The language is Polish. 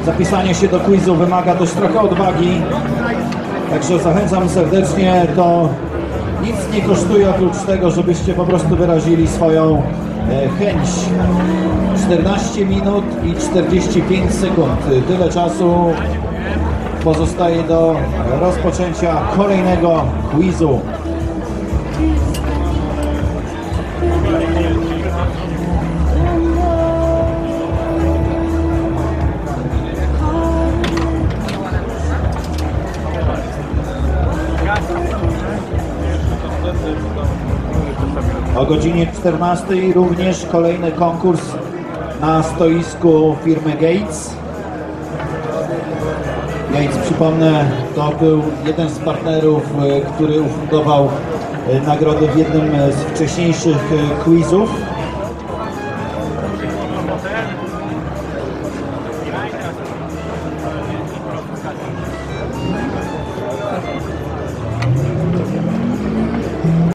Zapisanie się do quizu wymaga też trochę odwagi, także zachęcam serdecznie. To nic nie kosztuje oprócz tego, żebyście po prostu wyrazili swoją chęć. 14 minut i 45 sekund. Tyle czasu pozostaje do rozpoczęcia kolejnego quizu. O godzinie 14 również kolejny konkurs na stoisku firmy Gates. Gates, przypomnę, to był jeden z partnerów, który ufundował nagrodę w jednym z wcześniejszych quizów.